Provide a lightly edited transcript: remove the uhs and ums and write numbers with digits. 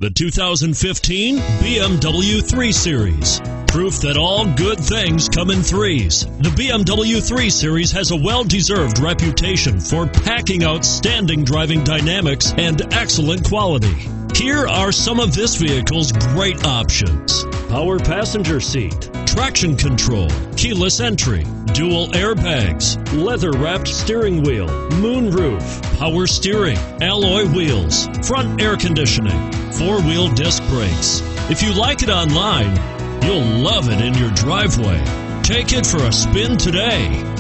The 2015 BMW 3 Series. Proof that all good things come in threes. The BMW 3 Series has a well-deserved reputation for packing outstanding driving dynamics and excellent quality. Here are some of this vehicle's great options: power passenger seat, traction control, keyless entry, dual airbags, leather-wrapped steering wheel, moonroof, power steering, alloy wheels, front air conditioning, four-wheel disc brakes. If you like it online, you'll love it in your driveway. Take it for a spin today.